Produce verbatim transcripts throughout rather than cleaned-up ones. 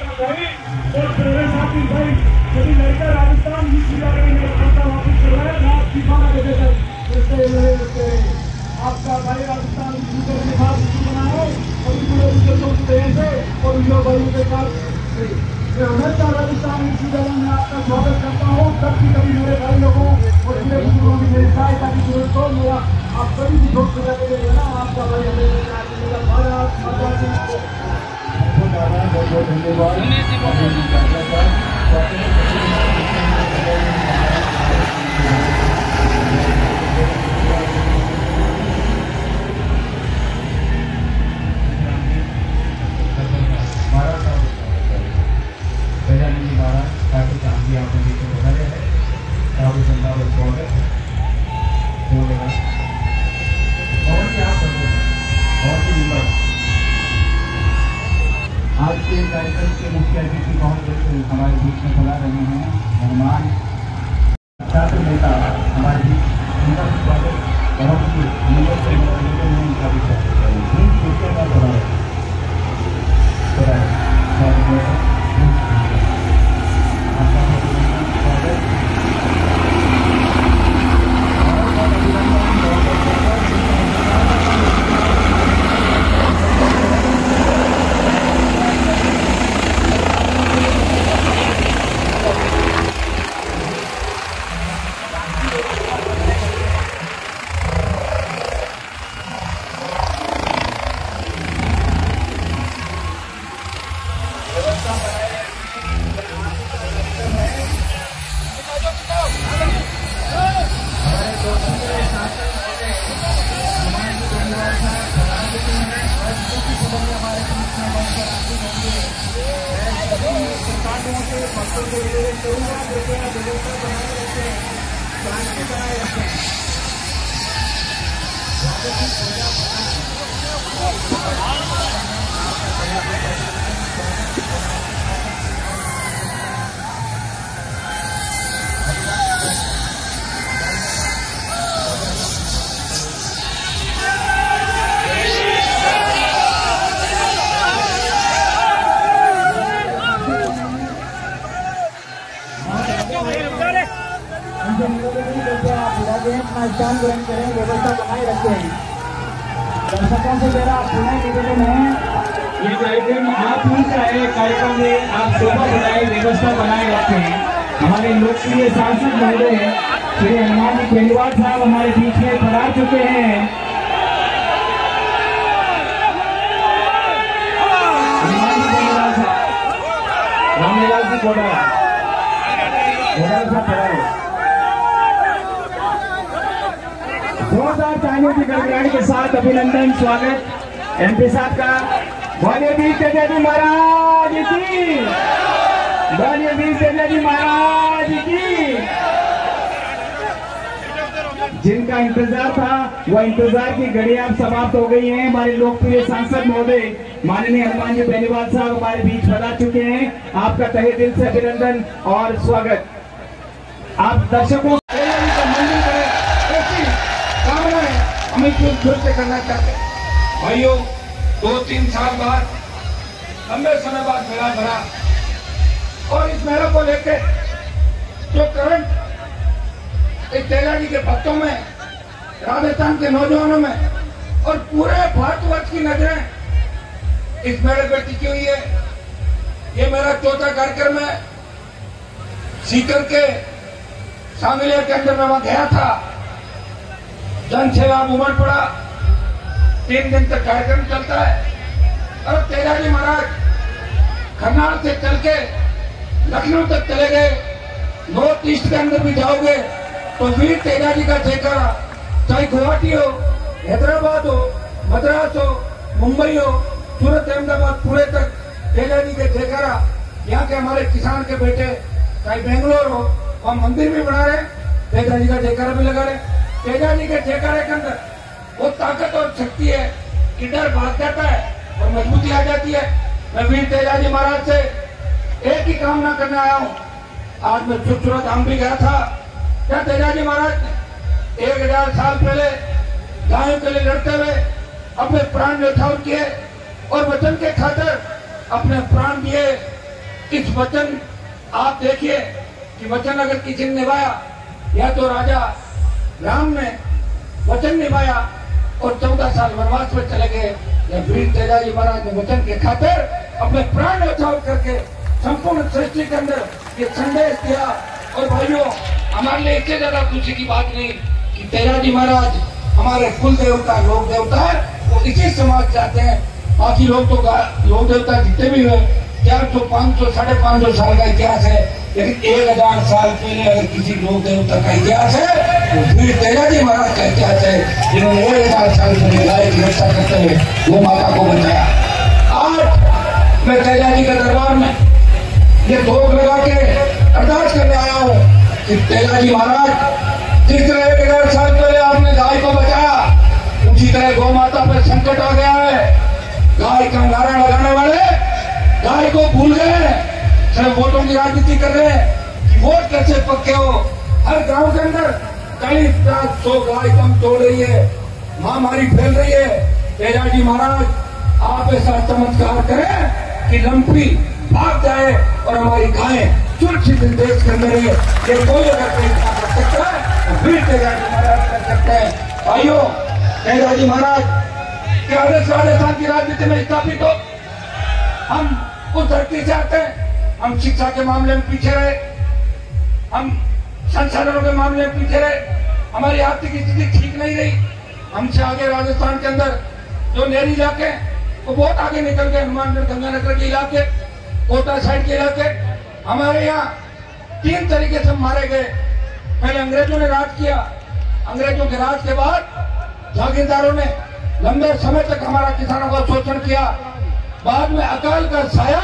भाई और मेरे साथी भाई यदि लड़का राजस्थान की सीधा करेंगे खाता वापस करवाए ना दीवाना दे देते इससे आपका भाई राजस्थान की सीधा के साथ बनाओ और पूरे उद्योगों से और उद्योग भाइयों के साथ मैं हमेशा राजस्थान की सीधा में आपका स्वागत करता हूँ। कभी कभी मेरे भाई लोगों और मेरे बुजुर्गों की मेरी सहायता की जरूरत हो मेरा आप कभी भी छोट सजा के देना आपका भाई हमें भारत माता की बहुत बहुत धन्यवाद। आज के कार्यक्रम के मुख्य अतिथि बहुत हमारे बीच में खड़ा रहे हैं मेहमान छात्र नेता हमारे बीच उनका स्वागत बहुत ही नियत से उनका भी स्वागत अपना स्थान ग्रहण करें व्यवस्था बनाए रखें। दर्शकों से मेरा पुनः निवेदन है ये कार्यक्रम आप ही का है कार्यक्रम में आप शोभा बनाए व्यवस्था बनाए रखें। हमारे लोकप्रिय सांसद महोदय श्री हनुमान जी बेनीवाल साहब हमारे बीच में पधार चुके हैं। हनुमान जी बेनीवाल साहब रामलीला जी घोड़ा घोड़ा साहब पधारे जोरदार तालियों की गड़गड़ाहट के साथ अभिनंदन स्वागत एमपी साहब का। बोलिए वीर तेजा जी महाराज की, बोलिए वीर तेजा जी महाराज की। जिनका इंतजार था वह इंतजार की घड़ी अब समाप्त हो गई है। हमारे लोकप्रिय सांसद महोदय माननीय हनुमान जी बेनीवाल साहब हमारे बीच पधार चुके हैं। आपका तहे दिल से अभिनंदन और स्वागत। आप दर्शकों हमें क्यों से करना चाहते हैं भाइयों। दो तीन साल बाद लंबे समय बाद मेला भरा और इस मेले को लेकर जो करंट एक तेजा जी के भक्तों में राजस्थान के नौजवानों में और पूरे भारतवर्ष की नजरें इस मेले पर टिकी हुई है। ये मेरा चौथा कार्यक्रम है। सीकर के शामिलिया के अंदर में वहां गया था, जन सेवा उमड़ पड़ा। तीन दिन तक कार्यक्रम चलता है और तेजा जी महाराज खरनाल से चल के लखनऊ तक चले गए। नॉर्थ ईस्ट के अंदर भी जाओगे तो वीर तेजा जी का जयकारा, चाहे गुवाहाटी हो, हैदराबाद हो, मद्रास हो, मुंबई हो, सूरत, अहमदाबाद, पुणे तक तेजा जी के जयकारा। यहाँ के हमारे किसान के बेटे चाहे बेंगलोर हो वहां मंदिर भी बना रहे, तेजा जी का जयकारा भी लगा रहे। तेजा जी के जयकारे के अंदर वो ताकत और शक्ति है कि डर भाग जाता है और मजबूती आ जाती है। मैं वीर तेजा जी महाराज से एक ही कामना करने आया हूँ। आज मैं सुरत धाम भी गया था। क्या तेजा जी महाराज ने एक हजार साल पहले गायों के लिए लड़ते हुए अपने प्राण न्यौछावर किए और वचन के खातिर अपने प्राण दिए। इस वचन आप देखिए कि वचन अगर किसी ने निभाया, या तो राजा राम ने वचन निभाया और चौदह साल वनवास में चले गए, या वीर तेजाजी महाराज ने वचन के खातिर अपने प्राण न्यौछावर करके संपूर्ण सृष्टि के अंदर ये संदेश दिया। और भाइयों, हमारे लिए इससे ज्यादा खुशी की बात नहीं कि तेजाजी महाराज हमारे कुल देवता लोक देवता है, वो इसी समाज जाते हैं। बाकी लोग तो लोक देवता जितने भी हुए चार सौ पाँच सौ साढ़े पाँच सौ साल का इतिहास है, लेकिन एक हजार साल पहले अगर किसी लोक देवता का इतिहास है तो वीर तेजाजी महाराज का इतिहास है, जिन्होंने एक हजार साल पहले गाय की रक्षा करते हुए वो माता को बचाया। आज मैं तेजाजी के दरबार में ये धोख लगा के अरदास करने आया हूँ कि तेजाजी महाराज, जिस तरह एक हजार साल पहले आपने गाय को बचाया, उसी तरह गौ माता पर संकट आ गया है। गाय का नारा लगाने वाले गाय को भूल गए, सिर्फ वोटों की राजनीति कर रहे हैं कि वोट कैसे पक्के हो। हर गांव के अंदर चालीस पचास सौ गाय कम तोड़ रही है, महामारी फैल रही है। तेजाजी महाराज, आप ऐसा चमत्कार करें कि लंपी भाग जाए और हमारी गायें सुरक्षित देश के अंदर है। ये कोई अगर कोई कर सकता है तो फिर तेजाजी महाराज कर सकते हैं। भाइयों, तेजाजी महाराज के आदेश राजस्थान की राजनीति में स्थापित हो। हम उस धरती से आते हैं, हम शिक्षा के मामले में पीछे रहे, हम संसाधनों के मामले में पीछे रहे, हमारी आर्थिक स्थिति ठीक नहीं रही। हमसे आगे राजस्थान के अंदर जो नहरी इलाके वो बहुत आगे निकल गए, हनुमानगढ़ गंगानगर के इलाके, कोटा साइड के इलाके। हमारे यहाँ तीन तरीके से मारे गए। पहले अंग्रेजों ने राज किया, अंग्रेजों के राज के बाद जागीरदारों ने लंबे समय तक हमारा किसानों का शोषण किया। बाद में अकाल का साया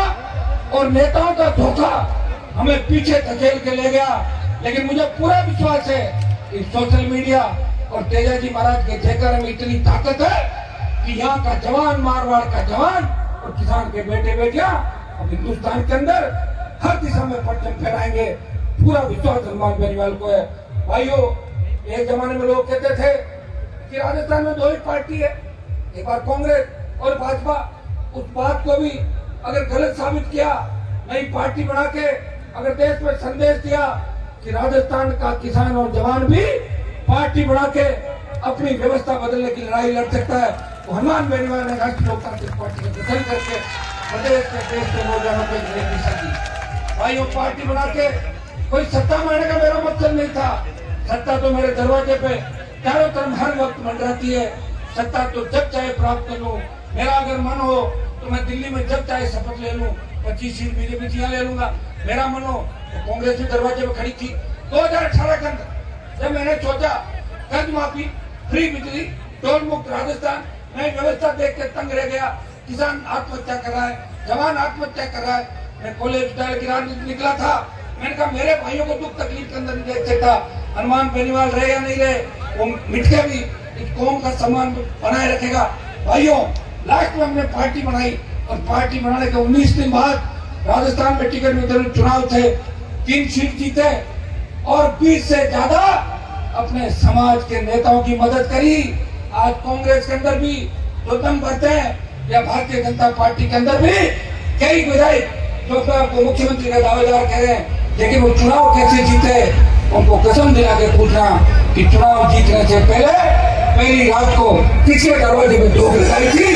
और नेताओं का धोखा हमें पीछे धकेल के ले गया। लेकिन मुझे पूरा विश्वास है कि सोशल मीडिया और तेजाजी महाराज के जयकार में इतनी ताकत है कि यहाँ का जवान, मारवाड़ का जवान और किसान के बेटे बेटियां अब हिंदुस्तान के अंदर हर दिशा में परचम फहराएंगे। पूरा विश्वास हनुमान बेनीवाल को है। भाइयों, एक जमाने में लोग कहते थे कि राजस्थान में दो ही पार्टी है, एक बार कांग्रेस और भाजपा। उस बात को भी अगर गलत साबित किया, नई पार्टी बना के अगर देश में संदेश दिया कि राजस्थान का किसान और जवान भी पार्टी बना के अपनी व्यवस्था बदलने की लड़ाई लड़ सकता है, तो हनुमान बेनीवाल ने राष्ट्रीय लोकतांत्रिक पार्टी का गठन करके प्रदेश के देश के नौजवानों को एक नई दिशा दी। भाइयों, पार्टी बना के कोई सत्ता मारने का मेरा मकसद नहीं था। सत्ता तो मेरे दरवाजे पे चारों तरफ हर वक्त मंडराती है। सत्ता तो जब चाहे प्राप्त कर लूं। मेरा अगर मन हो तो मैं दिल्ली में जब चाहे शपथ ले लूं, पच्चीस सीट बीजेपी की ले लूंगा। मेरा मन हो तो कांग्रेस भी दरवाजे पे खड़ी थी। दो हजार अठारह के अंदर जब मैंने सोचा कर्ज माफी, फ्री बिजली, टोल मुक्त राजस्थान, मैं व्यवस्था देख के तंग रह गया। किसान आत्महत्या कर रहा है, जवान आत्महत्या कर रहा है। मैं कॉलेज विद्यालय की राजनीति निकला था। मैंने कहा मेरे भाइयों को दुख तकलीफ के अंदर नहीं देख सकता। हनुमान बेनीवाल रहे या नहीं रहे, वो मिट के भी इस कौम का सम्मान बनाए रखेगा। भाइयों, लास्ट में हमने पार्टी बनाई और पार्टी बनाने के उन्नीस दिन बाद राजस्थान में टिकट वितरण चुनाव थे, तीन सीट जीते और बीस से ज्यादा अपने समाज के नेताओं की मदद करी। आज कांग्रेस के अंदर भी जो दम भरते हैं या भारतीय जनता पार्टी के अंदर भी कई विधायक जो आपको मुख्यमंत्री का दावेदार कह रहे हैं, लेकिन वो चुनाव कैसे जीते उनको कसम दिला के पूछना कि चुनाव जीतने से पहले पहली रात को किसी दरवाजे में धूप लगाई थी।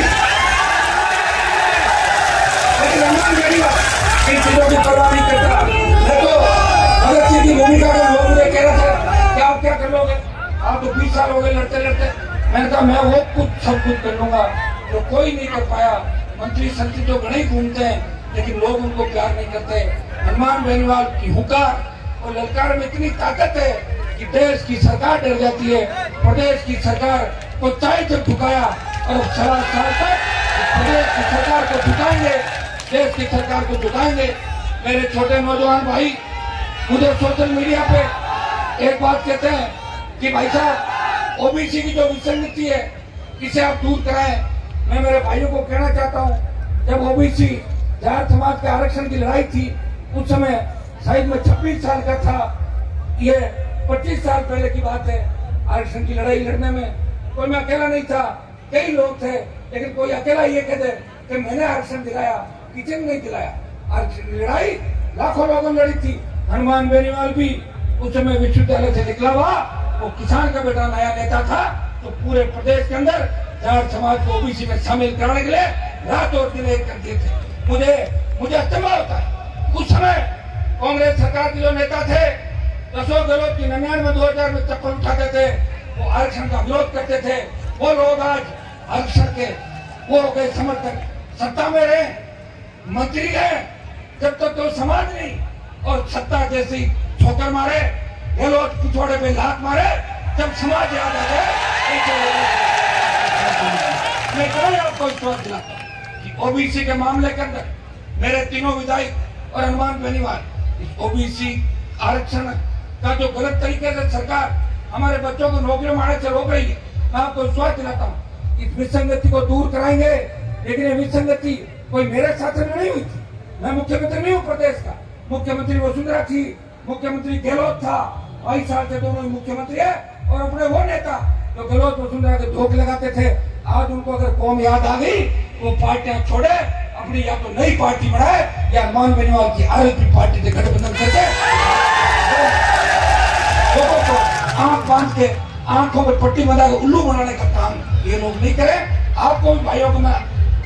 इन चीजों की परवाह नहीं करता। मैं तो भगत सिंह की भूमिका में लोग मुझे कह रहे थे कि आप क्या कर लोगे, आप तो बीस साल हो गए लड़ते लड़ते। मैंने कहा मैं वो कुछ सब कुछ कर लूंगा जो तो कोई नहीं कर पाया। मंत्री संत्री तो घने ही घूमते हैं लेकिन लोग उनको प्यार नहीं करते। हनुमान बेनीवाल की हुकार और ललकार में इतनी ताकत है कि देश की सरकार डर जाती है। प्रदेश की सरकार को चाय जब झुकाया और सवा साल तक प्रदेश की सरकार को झुकाएंगे, देश की सरकार को झुकाएंगे। मेरे छोटे नौजवान भाई मुझे सोशल मीडिया पे एक बात कहते हैं कि भाई साहब ओबीसी की जो विसंगति है इसे आप दूर कराएं। मैं मेरे भाइयों को कहना चाहता हूं, जब ओबीसी जाट समाज के आरक्षण की लड़ाई थी उस समय शायद मैं छब्बीस साल का था। ये पच्चीस साल पहले की बात है। आरक्षण की लड़ाई लड़ने में कोई मैं अकेला नहीं था, कई लोग थे, लेकिन कोई अकेला ये कहते कि मैंने आरक्षण दिलाया, किसी ने नहीं दिलाया। और लड़ाई लाखों लोगों ने लड़ी थी। हनुमान बेनीवाल भी उस समय विश्वविद्यालय से निकला हुआ, वो किसान का बेटा नया नेता था, तो पूरे प्रदेश के अंदर जाट समाज को ओबीसी में शामिल कराने के लिए रात और दिन एक कर दिए थे। मुझे मुझे अचंभा होता है, उस समय कांग्रेस सरकार के जो नेता थे, अशोक गहलोत की निन्यानवे दो हजार में चप्पल उठाते थे, वो आरक्षण का विरोध करते थे, वो लोग आज आरक्षण के वो हो गए समर्थक, सत्ता में रहे, मंत्री रहे, जब तक तो समाज नहीं, और सत्ता जैसी ठोकर मारे, गहलोत पिछोड़े पे लात मारे, जब समाज याद आ जाए, मैं कहीं आपको विश्वास दिलाता हूँ कि ओबीसी के मामले के अंदर मेरे तीनों विधायक और हनुमान बेनीवाल इस ओबीसी आरक्षण का जो गलत तरीके से सरकार हमारे बच्चों को नौकरी मारने से रोक रही है, मैं आपको विश्वास दिलाता हूँ इस विसंगति को दूर कराएंगे। लेकिन ये विसंगति कोई मेरे शासन में नहीं हुई थी, मैं मुख्यमंत्री नहीं हूँ प्रदेश का, मुख्यमंत्री वसुंधरा थी, मुख्यमंत्री गहलोत था, बाईस साल से दोनों मुख्यमंत्री है, और अपने वो नेता जो गहलोत वसुंधरा के धोखे लगाते थे, आज उनको अगर कौम याद आ गई, वो पार्टियां छोड़े, अपनी या तो नई पार्टी बनाए या हनुमान बेनीवाल की आरएलपी पार्टी से गठबंधन करके लोगों को आंख बांध के आंखों में पट्टी बना के उल्लू बनाने का काम ये लोग नहीं करें। आपको भी भाइयों को मैं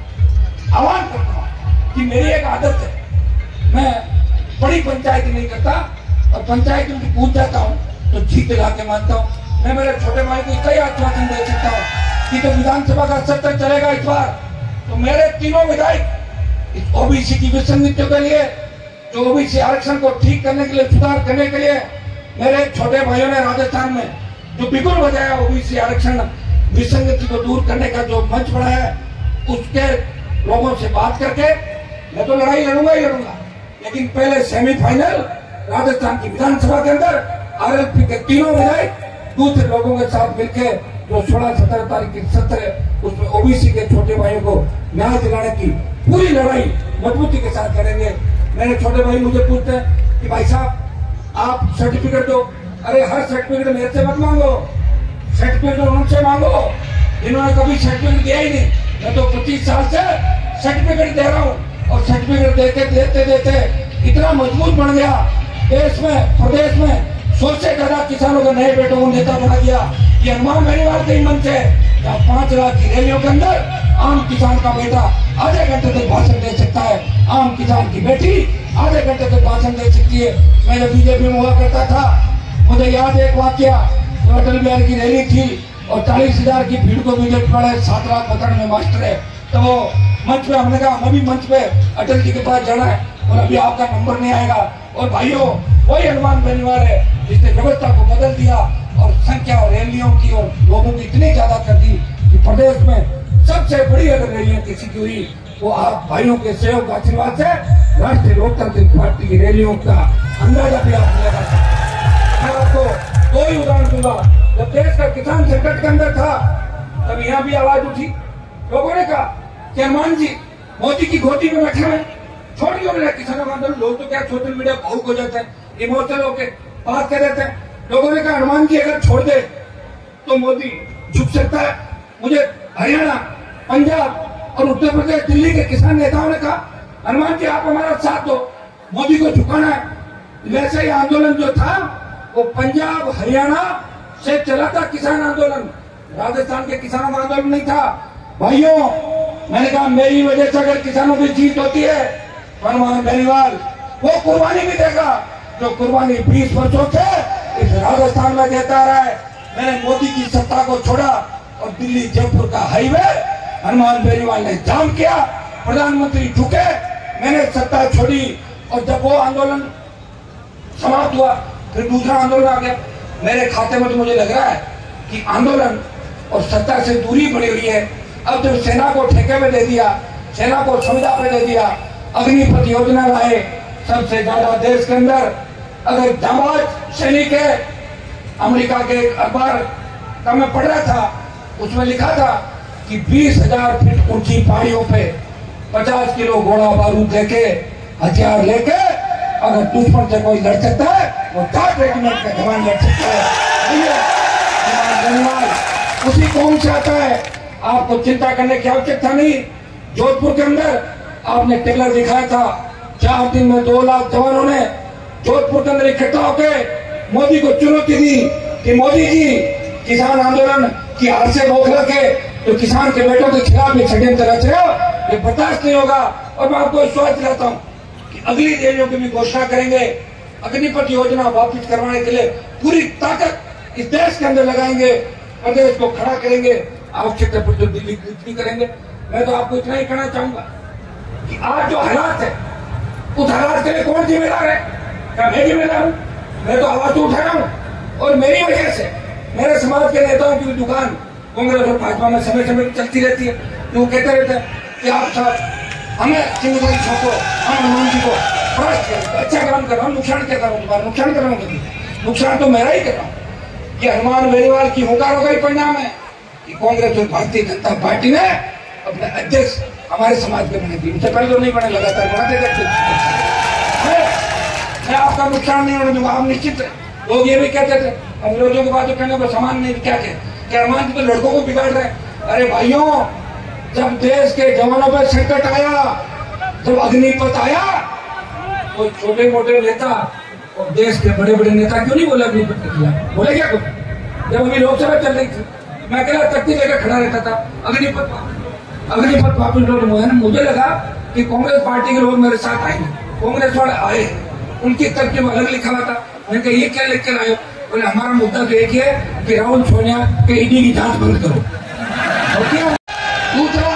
आह्वान करता हूँ कि मेरी एक आदत है, मैं बड़ी पंचायत नहीं करता, और पंचायत में पूछ जाता हूँ तो जीत लगा के मानता हूँ। मैं मेरे छोटे भाई को कई आश्वासन दे सकता हूँ कि तो विधानसभा का सत्र चलेगा इस बार, तो मेरे तीनों विधायक इस ओबीसी की विसंगतियों के लिए, जो ओबीसी आरक्षण को ठीक करने के लिए, सुधार करने के लिए, मेरे छोटे भाइयों ने राजस्थान में जो बिगुल बजाया ओबीसी आरक्षण विसंगति को दूर करने का जो मंच बनाया है, उसके लोगों से बात करके मैं तो लड़ाई लड़ूंगा ही लड़ूंगा, लेकिन पहले सेमीफाइनल राजस्थान की विधानसभा के अंदर आरएलपी के तीनों विधायक दूसरे लोगों के साथ मिलकर जो सोलह सत्रह तारीख की सत्र है, उसमें ओबीसी के छोटे भाइयों को न्याय दिलाने की पूरी लड़ाई मजबूती के साथ करेंगे। मेरे छोटे भाई मुझे पूछते हैं कि भाई साहब आप सर्टिफिकेट दो, अरे हर सर्टिफिकेट मेरे से मत मांगो, सर्टिफिकेट उनसे मांगो जिन्होंने कभी सर्टिफिकेट दिया ही नहीं। मैं तो पच्चीस साल से सर्टिफिकेट दे रहा हूँ, और सर्टिफिकेट देते देते देते इतना मजबूत बन गया, देश में प्रदेश में सौ से ज्यादा किसानों के नए बेटों को नेता बना दिया। ये हनुमान बेनीवाल के मंच है, जहाँ पांच लाख की रैलियों के अंदर आम किसान का बेटा आधे घंटे तक भाषण दे सकता है, आम किसान की बेटी आधे घंटे तक भाषण दे सकती है। मैं जब बीजेपी में हुआ करता था, मुझे याद एक वाक्य, तो अटल बिहारी की रैली थी और चालीस हजार की भीड़ को बीजेपी पड़े, सात लाख पकड़ में मास्टर है, तो वो मंच पे हमने कहा हमें भी मंच पे अटल जी के पास जाना है, और अभी आपका नंबर नहीं आएगा। और भाइयों, वही हनुमान बेनीवाल है जिसने व्यवस्था को बदल दिया और संख्या और रैलियों की और लोगों की इतनी ज्यादा कर दी कि प्रदेश में सबसे बड़ी अगर रैलियां किसी की हुई, वो आप भाइयों के सहयोग आशीर्वाद से राष्ट्रीय लोकतांत्रिक पार्टी की रैलियों का अंदाजा भी आप लगा सकते। मैं आपको दो ही उदाहरण दूंगा। जब देश का किसान संकट के अंदर था, तब यहाँ भी आवाज उठी, लोगों ने कहा कि हनुमान जी मोदी की गोदी में बैठे हुए, छोड़ क्यों नहीं किसानों का आंदोलन। लोग तो क्या सोशल मीडिया भावुक हो जाते हैं, इमोशनल होके बात कर देते हैं। लोगों ने कहा हनुमान जी अगर छोड़ दे तो मोदी झुक सकता है। मुझे हरियाणा, पंजाब और उत्तर प्रदेश, दिल्ली के किसान नेताओं ने कहा हनुमान जी आप हमारा साथ दो, मोदी को झुकाना है। वैसे ही आंदोलन जो था वो पंजाब हरियाणा से चला था किसान आंदोलन, राजस्थान के किसानों का आंदोलन नहीं था। भाइयों, मैंने कहा मेरी वजह से अगर किसानों की जीत होती है, हनुमान बेनीवाल वो कुर्बानी भी देगा जो कुर्बानी बीस वर्षों से इस राजस्थान में देता रहा है। मैंने मोदी की सत्ता को छोड़ा और दिल्ली जयपुर का हाईवे हनुमान बेनीवाल ने जाम किया, प्रधानमंत्री झुके, मैंने सत्ता छोड़ी। और जब वो आंदोलन समाप्त हुआ, फिर दूसरा आंदोलन आ गया। मेरे खाते में तो मुझे लग रहा है कि आंदोलन और सत्ता से दूरी बढ़ी हुई है। अब जब सेना को ठेके में दे दिया, सेना को संविदा पे दे दिया, अग्निपथ योजना लाए, सबसे ज्यादा देश के अंदर अगर जांबाज सैनिक है। अमेरिका के एक अखबार का मैं पढ़ रहा था, उसमें लिखा था कि बीस हजार फीट ऊंची पहाड़ियों पे पचास किलो गोला बारूद लेके, हथियार लेके अगर दुश्मन से कोई लड़ सकता है, वो जाट रेजिमेंट का जवान लड़ सकता है। उसी कौम से आता है, आपको चिंता करने की आवश्यकता नहीं। जोधपुर के अंदर आपने टेलर दिखाया था, चार दिन में दो लाख जवानों ने जोधपुर के अंदर इकट्ठा होकर मोदी को चुनौती दी कि मोदी जी किसान आंदोलन की हार से बौखला के तो किसान के बेटों के खिलाफ ये षड्यंत्र रच रहे हो, ये बर्दाश्त नहीं होगा। और मैं आपको विश्वास दिलाता हूँ कि अगली रैलियों की भी घोषणा करेंगे। अग्निपथ योजना वापिस करवाने के लिए पूरी ताकत इस देश के अंदर लगाएंगे, प्रदेश को खड़ा करेंगे, आवश्यकता पर जो दिल्ली की करेंगे। मैं तो आपको इतना ही कहना चाहूंगा कि आज जो हालात है उस हालात के लिए कौन जिम्मेदार है? क्या मैं जिम्मेदार हूँ? मैं तो आवाज तो उठा रहा हूँ और मेरी वजह से मेरे समाज के नेताओं की भी दुकान कांग्रेस और भाजपा में समय समय चलती रहती है। तो वो कहते रहते हैं कि आप साहब हमें चिंगारी छोड़ो, हम हनुमान जी को प्रश्न कर अच्छा काम कर रहा हूँ, नुकसान क्या कर रहा हूँ? तुम्हारा नुकसान कर रहा हूँ? नुकसान तो मेरा ही कर रहा हूँ। ये हनुमान बेनीवाल की हुंकारों का ही परिणाम है कि कांग्रेस और भारतीय जनता पार्टी ने अपने अध्यक्ष हमारे समाज के बने दी। उससे पहले तो नहीं बने, लगातार बनाते रहते। मैं आपका नुकसान नहीं होने दूंगा, आप निश्चित है। लोग ये भी कहते थे अंग्रेजों के बाद तो कहने को सामान नहीं, क्या कहे कि हनुमान जी तो लड़कों को बिगाड़ रहे हैं। अरे भाइयों, जब देश के जवानों पर संकट आया, जब अग्निपथ आया, तो छोटे मोटे नेता और देश के बड़े बड़े नेता क्यों नहीं बोले अग्निपथ के खिलाफ? बोले क्या कुछ? जब अभी लोकसभा चल रही थी मैं अकेला तख्ती लेकर खड़ा रहता था, अग्निपथ अग्निपथ वापस लो। मुझे लगा कि कांग्रेस पार्टी के लोग मेरे साथ आएंगे, कांग्रेस वाले आए, उनकी तरकीब अलग लिखा हुआ था। मैंने कहा ये क्या लिख कर आए? बोले हमारा मुद्दा तो एक है कि राहुल सोनिया के ईडी की जांच बंद करो। और क्या दूसरा,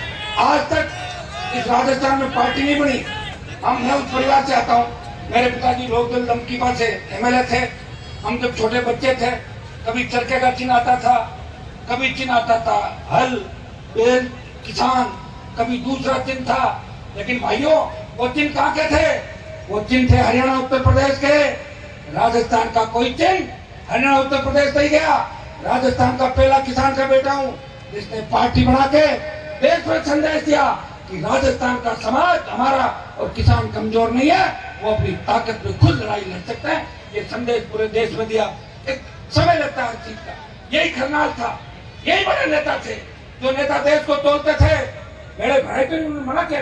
आज तक इस राजस्थान में पार्टी नहीं बनी। हम मैं उस परिवार से आता हूँ, मेरे पिताजी लोकदल दमकीपा से एमएलए थे। हम जब छोटे बच्चे थे कभी चरखे का चिन्ह आता था, कभी चिन्ह आता था हल, बैल, किसान, कभी दूसरा चिन्ह था। लेकिन भाइयों वो चिन्ह कहाँ के थे? वो चिन्ह थे हरियाणा उत्तर प्रदेश के। राजस्थान का कोई चिन्ह हरियाणा उत्तर प्रदेश नहीं गया। राजस्थान का पहला किसान का बेटा हूँ जिसने पार्टी बना के देश में संदेश दिया कि राजस्थान का समाज हमारा और किसान कमजोर नहीं है, वो अपनी ताकत में खुद लड़ाई लड़ सकते हैं। ये संदेश पूरे देश में दिया। एक समय लगता है हर चीज का, यही खरनाल था, यही बड़े नेता थे जो नेता देश को तोड़ते थे। मेरे भाई तो मना किया,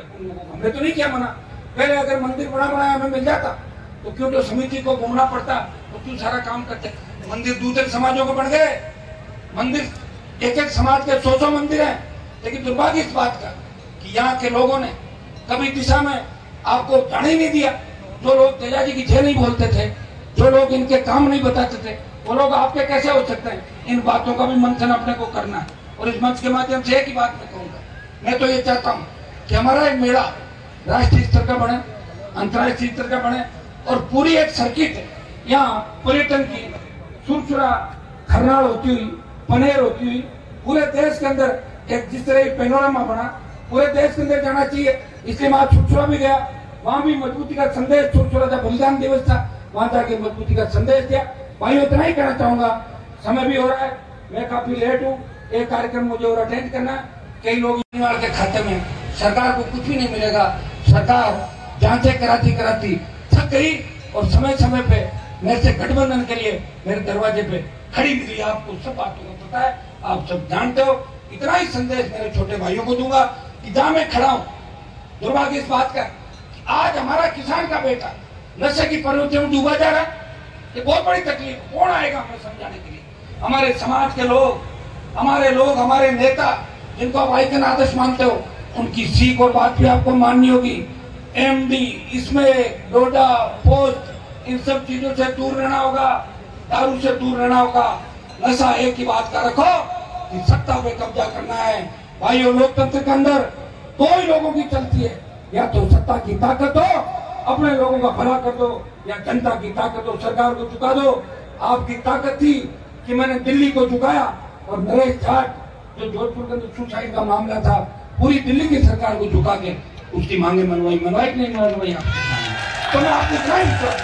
हमने तो नहीं किया मना। पहले अगर मंदिर बड़ा बनाया हमें मिल जाता तो क्यों तो समिति को घूमना पड़ता, तो क्यों सारा काम करते? मंदिर दूसरे समाजों को बन गए। मंदिर एक एक समाज के सौ सौ मंदिर हैं। लेकिन दुर्भाग्य इस बात का कि यहाँ के लोगों ने कभी दिशा में आपको जाने नहीं दिया। जो लोग तेजाजी की जय नहीं बोलते थे, जो लोग इनके काम नहीं बताते थे, वो लोग आपके कैसे हो सकते हैं? इन बातों का भी मंथन अपने को करना है। और इस मंच के माध्यम से एक ही बात मैं कहूंगा, मैं तो ये चाहता हूँ कि हमारा एक मेला राष्ट्रीय स्तर का बने, अंतर्राष्ट्रीय स्तर का बने और पूरी एक सर्किट यहाँ पर्यटन की सुरसुरा खरनाल होती हुई, पनेर होती हुई पूरे देश के अंदर एक जिस तरह पेनोरामा बना पूरे देश के अंदर जाना चाहिए। इसलिए मैं सुरसुरा भी गया, वहां भी मजबूती का संदेश, सुरसुरा का बलिदान दिवस था, वहां जाके मजबूती का संदेश दिया। भाई इतना ही कहना चाहूंगा, समय भी हो रहा है, मैं काफी लेट हूँ, एक कार्यक्रम मुझे और अटेंड करना है। कई लोग के खाते में सरकार को कुछ भी नहीं मिलेगा। सरकार जांचें कराती कराती थक गई और समय समय पे मेरे से गठबंधन के लिए मेरे दरवाजे पे खड़ी मिली। आपको सब बातों का पता है, आप सब जानते हो। इतना ही संदेश मेरे छोटे भाइयों को दूंगा कि जहां मैं खड़ा हूं, दुर्भाग्य इस बात का कि आज हमारा किसान का बेटा नशे की प्रवृत्ति में डूबा जा रहा है। ये बहुत बड़ी तकलीफ। कौन आएगा हमें समझाने के लिए? हमारे समाज के लोग, हमारे लोग, हमारे नेता जिनको आप आइकन आदर्श मानते हो, उनकी सीख और बात भी आपको माननी होगी। एमडी, इसमें डोडा, पोस्ट, इन सब चीजों से दूर रहना होगा, दारू से दूर रहना होगा। नशा एक ही बात का रखो कि सत्ता पे कब्जा करना है। भाइयों, लोकतंत्र के अंदर दो ही लोगों की चलती है, या तो सत्ता की ताकत हो, अपने लोगों का भला कर दो, या जनता की ताकत हो, सरकार को झुका दो। आपकी ताकत थी कि मैंने दिल्ली को झुकाया और नरेश जाट जो जोधपुर के अंदर सुसाइड का मामला था, पूरी दिल्ली की सरकार को झुका के उसकी मांगे मनवाई मनवाई नहीं मनवाई। तो मैं आपको इतना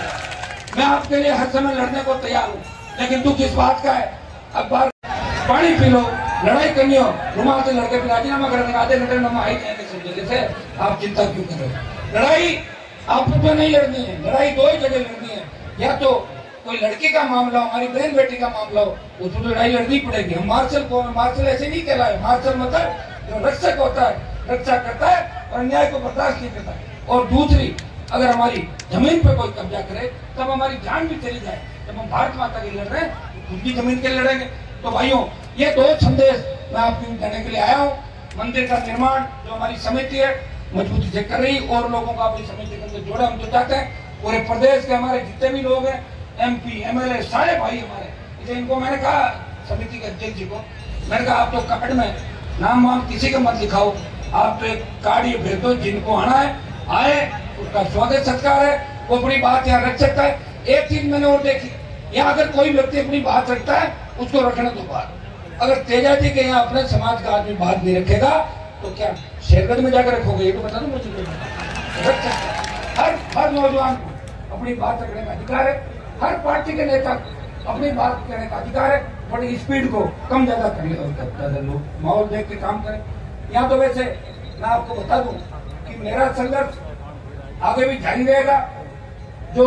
ही, मैं आपके लिए हर समय लड़ने को तैयार हूँ। लेकिन दुख इस बात का है, अखबार पानी पी लो, लड़ाई करनी हो, रुमाल से लड़के फिर राजीनामा कर देंगे, आधे घंटे में आई जाएंगे। सब जगह से आप चिंता क्यों कर रहे हो? लड़ाई आपको तो नहीं लड़नी है, लड़ाई दो ही जगह लड़नी है। या तो कोई लड़की का मामला हो, हमारी बहन बेटी का मामला हो, उसको तो लड़ाई लड़नी पड़ेगी। हम मार्शल को, मार्शल ऐसे नहीं कहलाए। मार्शल मतलब जो रक्षक होता है, रक्षा करता है और अन्याय को बर्दाश्त नहीं करता है। और दूसरी, अगर हमारी जमीन पे कोई कब्जा करे तब हमारी जान भी चली जाए। जब हम भारत माता के लड़ रहे हैं तो खुद की जमीन के लिए लड़ेंगे। तो भाइयों, ये दो संदेश मैं आपको देने के लिए आया हूँ। मंदिर का निर्माण जो हमारी समिति है मजबूती से कर रही, और लोगों को अपनी समिति के अंदर जोड़े। हम तो चाहते हैं पूरे प्रदेश के हमारे जितने भी लोग हैं, एमपी एमएलए सारे भाई हमारे, इसे इनको मैंने कहा समिति के अध्यक्ष जी को, मैंने कहा आप तो कपड़ में नाम वाम किसी का मत लिखाओ, आप तो एक कार्ड ये भेज दो, जिनको आना है आए, उसका स्वागत सत्कार है, वो अपनी बात यहाँ रख सकता है। एक चीज मैंने और देखी, यहाँ अगर कोई व्यक्ति अपनी बात रखता है उसको रखने दो बात। अगर तेजा जी के यहाँ अपने समाज का आदमी बात नहीं रखेगा तो क्या शेरगढ़ में जाकर रखोगे? ये तो बता दो मुझे। रख सकता है, हर हर नौजवान को अपनी बात रखने का अधिकार है, हर पार्टी के नेता अपनी बात कहने का अधिकार है। बड़ी स्पीड को कम ज्यादा करने का लोग माहौल देख के काम करें। यहाँ तो वैसे मैं आपको बता दूं कि मेरा संघर्ष आगे भी जारी रहेगा। जो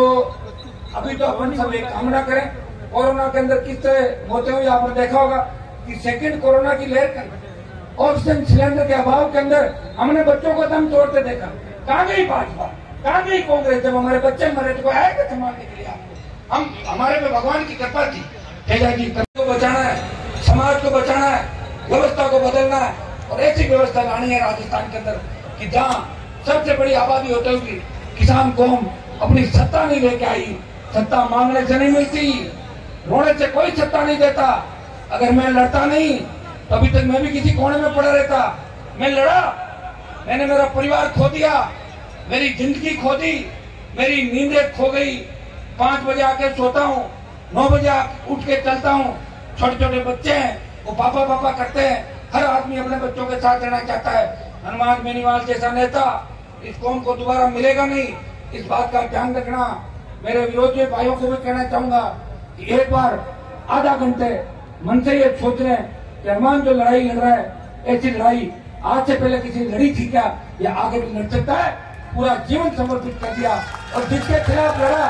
अभी तो अपन सब एक कामना करें, कोरोना के अंदर किस तरह होते हुए आपने देखा होगा कि सेकंड कोरोना की लहर के अंदर ऑक्सीजन सिलेंडर के अभाव के अंदर हमने बच्चों को दम तोड़ते देखा। कहाँ गई भाजपा, कहाँ गई कांग्रेस? जब हमारे बच्चे मरे तो आएगा संभालने के लिए आपको। हम हमारे पे भगवान की कृपा थी। तेजा जी को बचाना है, समाज को बचाना है, व्यवस्था को बदलना है, और ऐसी व्यवस्था लानी है राजस्थान के अंदर कि जहाँ सबसे बड़ी आबादी होते हुए किसान कौम अपनी सत्ता नहीं लेके आई। सत्ता मांगने से नहीं मिलती, रोने से कोई सत्ता नहीं देता। अगर मैं लड़ता नहीं तो अभी तक मैं भी किसी कोने में पड़ा रहता। मैं लड़ा, मैंने मेरा परिवार खो दिया, मेरी जिंदगी खो दी, मेरी नींदें खो गई। पांच बजे आके सोता हूँ, नौ बजे उठ के चलता हूँ। छोटे छोटे बच्चे हैं, वो पापा पापा करते हैं। हर आदमी अपने बच्चों के साथ रहना चाहता है। हनुमान बेनीवाल जैसा नेता इस कौम को दोबारा मिलेगा नहीं, इस बात का ध्यान रखना। मेरे विरोधी भाइयों को भी कहना चाहूंगा कि एक बार आधा घंटे मन से ये सोच रहे हैं कि हनुमान जो लड़ाई लड़ रहा है, ऐसी लड़ाई आज से पहले किसी लड़ी थी क्या, या आगे भी लड़ सकता है? पूरा जीवन समर्पित कर दिया। और जिसके खिलाफ लड़ा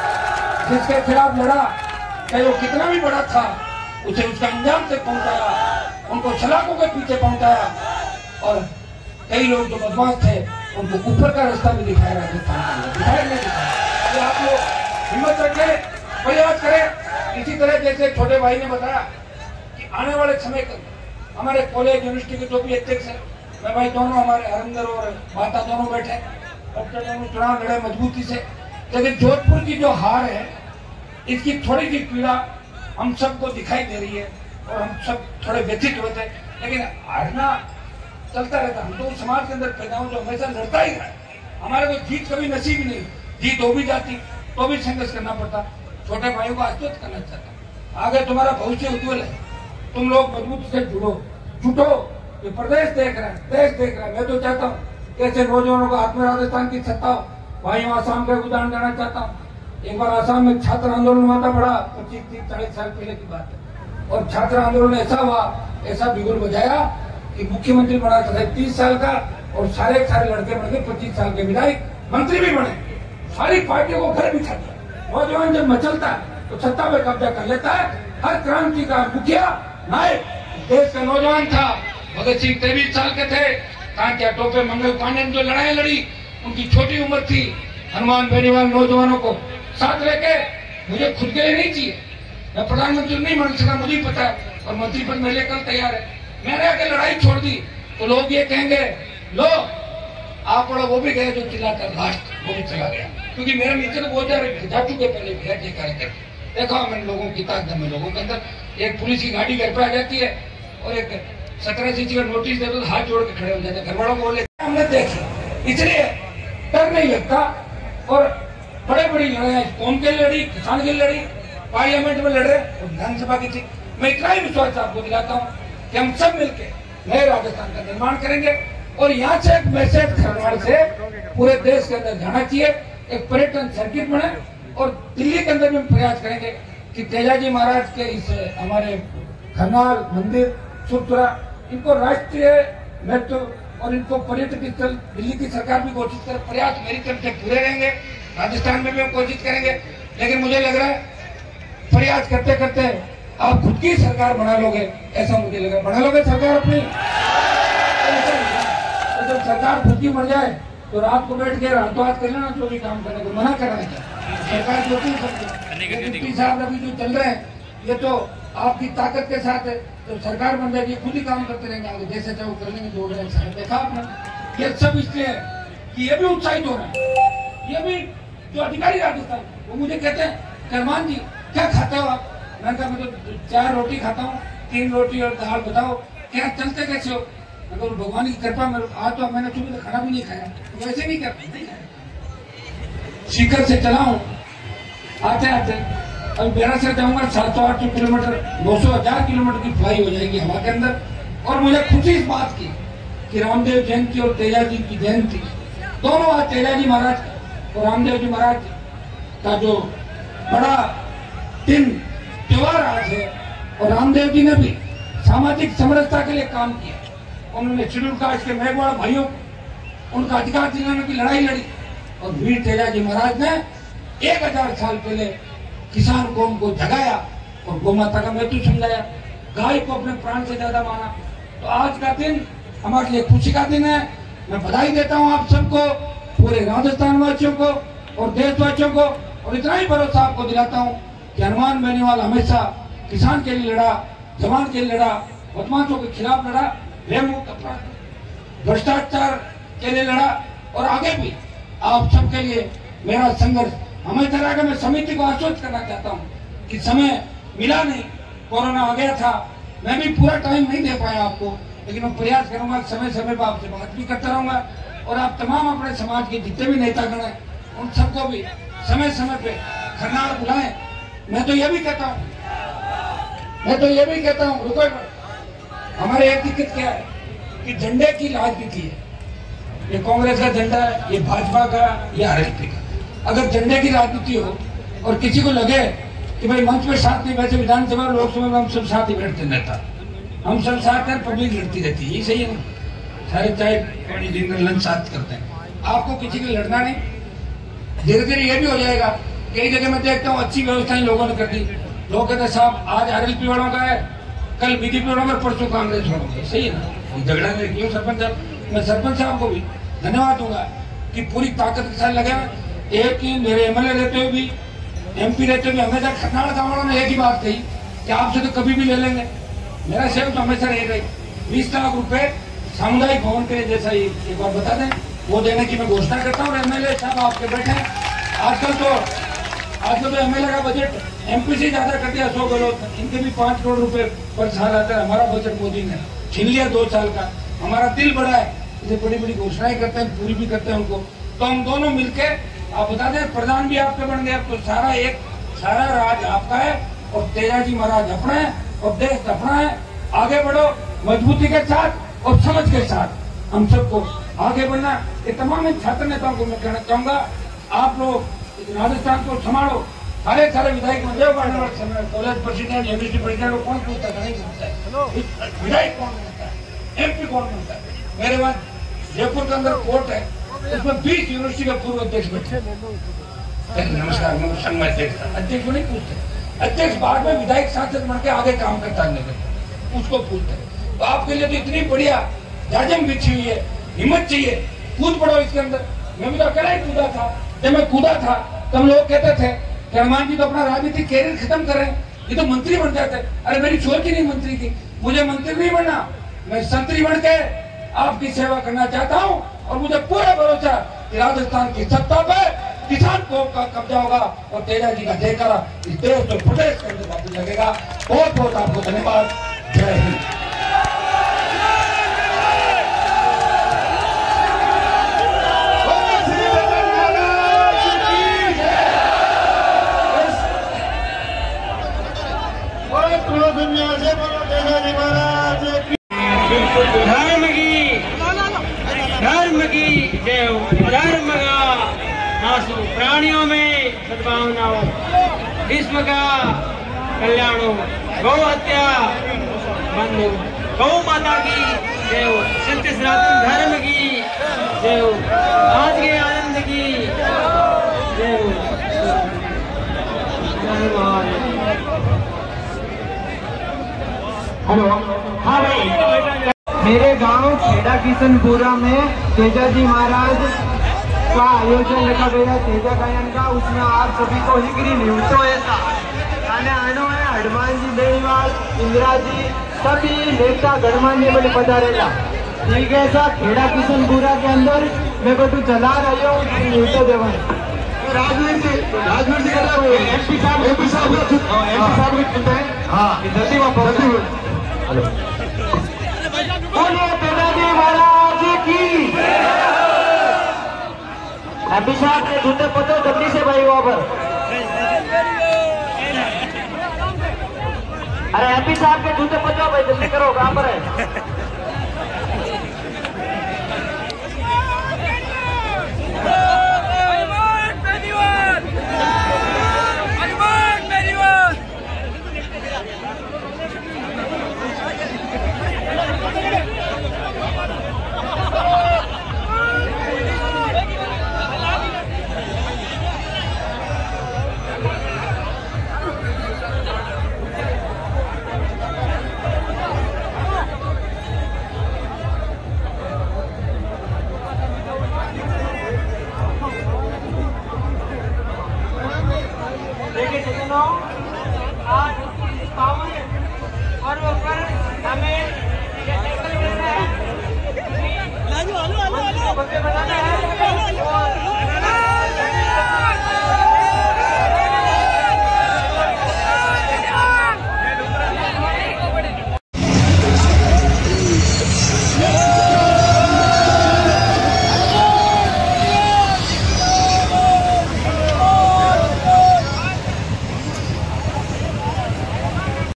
जिसके खिलाफ लड़ा चाहे वो कितना भी बड़ा था, उसे उसका अंजाम तक पहुंचाया, उनको सलाखों के पीछे पहुंचाया। और कई लोग जो बदमाश थे उनको ऊपर का रास्ता भी दिखाया राजस्थान का, दिखाया नहीं दिखाया। आप लोग हिम्मत रखें, प्रयास करें। इसी तरह जैसे छोटे भाई ने बताया कि आने वाले समय तक हमारे कॉलेज यूनिवर्सिटी के जो भी अध्यक्ष है, मैं भाई दोनों हमारे हरिंदर और माता दोनों बैठे, बच्चे दोनों चुनाव लड़े मजबूती से। लेकिन जोधपुर की जो हार है, इसकी थोड़ी सी पीड़ा हम सबको दिखाई दे रही है और हम सब थोड़े व्यथित होते हैं। लेकिन हारना चलता रहता। हम तो समाज के अंदर पैदा हूं जो हमेशा लड़ता ही रहा। हमारे को जीत कभी नसीब नहीं, जीत हो भी जाती तो भी संघर्ष करना पड़ता। छोटे भाइयों को आश्वस्त करना चाहता, आगे तुम्हारा भविष्य उज्जवल है। तुम लोग मजबूती से जुड़ो, जुटो। ये प्रदेश देख रहा है, देश देख रहा है। मैं तो चाहता हूँ कैसे नौजवानों को हाथ में राजस्थान की सत्ता हो। भाइयों, आसाम का उदाहरण देना चाहता हूँ। एक बार आसाम में छात्र आंदोलन हुआ था, बड़ा पच्चीस तीस चालीस साल पहले की बात है। और छात्र आंदोलन ऐसा हुआ, ऐसा बिगुल बजाया कि मुख्यमंत्री बना था तीस साल का, और सारे सारे लड़के बन गए पच्चीस साल के, विधायक मंत्री भी बने। सारी पार्टियों को घर बिठा दिया। नौजवान जब मचलता है तो सत्ता में कब्जा कर लेता है। हर क्रांति का मुखिया नायक देश का नौजवान था। भगत सिंह तेईस साल के थे, तांत्या टोपे मंगल पांडे ने जो लड़ाई लड़ी उनकी छोटी उम्र थी। हनुमान बेनीवाल नौजवानों को साथ लेके, मुझे खुद के लिए नहीं चाहिए, मैं प्रधानमंत्री नहीं बन सका, मुझे पता है, और मंत्री पद मेरे लिए कल तैयार है। मैंने आके लड़ाई छोड़ दी तो लोग ये कहेंगे लो आप बड़ा, वो भी गए जो चिल्लाता लास्ट, वो भी चला गया। क्योंकि मेरे नीचे तो बहुत जा चुके पहले भी कार्यक्रम देखा मैंने लोगों की ताकत में। लोगों के अंदर एक पुलिस की गाड़ी घर पे आ जाती है और एक सत्रह सी का नोटिस देते तो हाथ जोड़ के खड़े हो जाते, घर वालों को बोले हमने देखे, इसलिए डर नहीं लगता। और बड़े बड़ी लड़ाई कौम के लड़ी, किसान की लड़ी, पार्लियामेंट में लड़ रहे और विधानसभा की थी। मैं इतना ही विश्वास आपको दिलाता हूँ कि हम सब मिलकर नए राजस्थान का निर्माण करेंगे। और यहाँ से एक मैसेज खरवाड़ से पूरे देश के अंदर जाना चाहिए, एक पर्यटन सर्किट बने। और दिल्ली के अंदर भी हम प्रयास करेंगे कि तेजाजी महाराज के इस हमारे खरनाल मंदिर सुरपुरा, इनको राष्ट्रीय महत्व और इनको पर्यटक स्थल दिल्ली की सरकार भी कोशिश करे। प्रयास मेरी तरफ से पूरे रहेंगे, राजस्थान में भी हम कोशिश करेंगे। लेकिन मुझे लग रहा है प्रयास करते करते आप खुद की सरकार बना लोगे, ऐसा मुझे लग रहा है। बना लोगे सरकार अपनी, तो जब सरकार खुद की बन जाए तो रात को बैठ के रातों रात कर लेना, जो भी काम करने को मना कर रहे हैं सरकार जो भी सकती। डिप्टी साहब अभी जो चल रहे हैं ये तो आपकी ताकत के साथ है, तो सरकार बन जाएगी, खुद ही काम करते रहेंगे आगे, जैसे चाहे कर लेंगे। दो हजार देखा आपने, ये सब इसलिए कि ये भी उत्साहित हो रहे हैं। ये भी जो अधिकारी राजस्थान वो मुझे कहते हैं करमान जी क्या खाते हो आप? मैंने कहा मैं तो चार रोटी खाता हूँ, तीन रोटी और दाल, बताओ क्या चलते कैसे हो? अगर भगवान की कृपा में आज तो मैंने सुबह तो खाना भी नहीं खाया, तो वैसे नहीं कर नहीं खाया। सीकर से चला हूँ आते आते, अभी बेरा से जाऊंगा सात सौ आठ सौ किलोमीटर, दो सौ हजार किलोमीटर की फ्लाई हो जाएगी हवा के अंदर। और मुझे खुशी इस बात की कि रामदेव जयंती और तेजाजी की जयंती दोनों आज तेजाजी महाराज और रामदेव जी महाराज का जो बड़ा दिन त्योहार आज है। और रामदेव जी ने भी सामाजिक समरसता के लिए काम किया। उन्होंने शेड्यूल कास्ट के मेघवाड़ भाइयों उनका अधिकार दिलाने की लड़ाई लड़ी। और वीर तेजाजी महाराज ने एक हजार साल पहले किसान कौम को जगाया और गौ माता का मृत्यु समझाया, गाय को अपने प्राण से ज्यादा माना। तो आज का दिन हमारे लिए खुशी का दिन है। मैं बधाई देता हूँ आप सबको, पूरे राजस्थान वासियों को और देशवासियों को। और इतना ही भरोसा आपको दिलाता हूँ कि हनुमान बेनीवाल हमेशा किसान के लिए लड़ा, जवान के लिए लड़ा, बदमाशों के खिलाफ लड़ा, मुक्त अपराध भ्रष्टाचार के लिए लड़ा। और आगे भी आप सबके लिए मेरा संघर्ष हमेशा रहेगा। मैं समिति को आश्वस्त करना चाहता हूँ कि समय मिला नहीं, कोरोना आ गया था, मैं भी पूरा टाइम नहीं दे पाया आपको, लेकिन मैं प्रयास करूंगा समय समय पर आपसे बात भी करता रहूंगा। और आप तमाम अपने समाज के जितने भी नेतागण हैं उन सबको भी समय समय पे खरनाल बुलाएं। मैं तो ये भी कहता हूँ मैं तो ये भी कहता हूँ रुको, हमारे एक दिक्कत क्या है कि झंडे की राजनीति है। ये कांग्रेस का झंडा है, ये भाजपा का, ये आरएलपी का। अगर झंडे की राजनीति हो और किसी को लगे कि भाई मंच में साथ नहीं, वैसे विधानसभा लोकसभा में हम सब साथ ही बैठते नेता, हम सब साथ हैं, पब्लिक लड़ती रहती है, ये सही है ना? सारे चाहे डिनर लंच साथ करते हैं, आपको किसी को लड़ना नहीं। धीरे धीरे ये भी हो जाएगा। कई जगह मैं देखता हूँ अच्छी व्यवस्थाएं लोगों ने कर दी। लोग कहते हैं साहब आज आरएलपी वालों का है, कल बीजेपी वालों में, परसों कांग्रेस वालों का, सही है ना? झगड़ा नहीं क्यों? सरपंच साहब, मैं सरपंच साहब को भी धन्यवाद दूंगा कि पूरी ताकत के साथ लगे। एक ही मेरे एमएलए रहते हुए भी, एमपी रहते हुए हमेशा खरनाल गाँव वालों ने एक ही बात कही कि आपसे तो कभी भी ले लेंगे। मेरा सेव तो हमेशा रह गई बीस लाख रुपए सामुदायिक भवन के जैसा ही एक बार बता दें, वो देने की मैं घोषणा करता हूँ। एमएलए साहब आपके बैठे आजकल तो आजकल तो एमएलए का बजट एमपी से ज्यादा कर दिया सौ गहलोत, इनके भी पांच करोड़ रुपए पर साल आता है। हमारा बजट मोदी ने छीन लिया दो साल का। हमारा दिल बड़ा है, इसे बड़ी बड़ी घोषणाएं करते हैं, पूरी भी करते हैं उनको। तो हम दोनों मिलके आप बता दें, प्रधान भी आपके बन गए, तो सारा एक सारा राज आपका है और तेजाजी महाराज अपना है और देश अपना है। आगे बढ़ो मजबूती के साथ और समझ के साथ, हम सबको आगे बढ़ना। ये तमाम छात्र नेताओं को मैं कहना चाहूंगा, आप लोग राजस्थान को संभालो। सारे सारे विधायक कॉलेज प्रेसिडेंट, यूनिवर्सिटी प्रेसिडेंट को कौन पूछता है? नहीं पूछता है। विधायक कौन बनता है? एमपी कौन बनता है? मेरे पास जयपुर के अंदर कोर्ट है, उसमें बीस यूनिवर्सिटी के पूर्व अध्यक्ष बैठे। नमस्कार, मैं संघ अध्यक्ष अध्यक्ष को नहीं पूछते। अध्यक्ष बाद में विधायक सांसद बन के आगे काम करता है, उसको पूछते हैं। तो आपके लिए तो इतनी बढ़िया जाजम बिछी हुई है, हिम्मत चाहिए, कूद पड़ो इसके अंदर। मैं भी तो अकेला ही कूदा था। जब मैं कूदा था तब लोग कहते थे कि हनुमान जी तो अपना राजनीतिक कैरियर खत्म कर रहे हैं, ये तो मंत्री बन जाते। अरे मेरी सोच ही नहीं मंत्री की, मुझे मंत्री नहीं बनना, मैं संतरी बन के आपकी सेवा करना चाहता हूँ। और मुझे पूरा भरोसा कि राजस्थान की सत्ता पर किसान कौम का कब्जा होगा और तेजाजी का जयकारा इस देश को प्रदेश करने बाकी लगेगा। बहुत बहुत आपको धन्यवाद। जय हिंद। धर्म की धर्म की जय हो। धर्म का नाश हो, प्राणियों में सद्भावना हो, विश्व का कल्याण हो, गौ हत्या बंद हो, गौ माता की जय हो, सत्य सनातन धर्म की जय हो, आज के आनंद की जय हो। हेलो, हाँ भाई, मेरे गांव खेड़ा किशनपुरा में तेजाजी महाराज का आयोजन रखा गया तेजा गायन का, उसमें आप सभी को हिगरी नियुक्तो ऐसा आने आनो है हनुमान जी बेनीवाल इंदिरा जी सभी नेता गणमान्य बड़े पधारेला। ठीक है सर, खेड़ा किशनपुरा के अंदर मैं को तू चला रही हूँ नियुक्तो देवन राजवीर जी राजवीर जी कहता है एमपी साहब एमपी साहब एमपी साहब भी सुनते हैं। हाँ जल्दी वापस हेलो बोलिए तेजा जी महाराज की। एमपी साहब के जूते पतो जल्दी से भाई वहां पर। अरे एमपी साहब के जूते पतो भाई जल्दी करो, कहां पर है?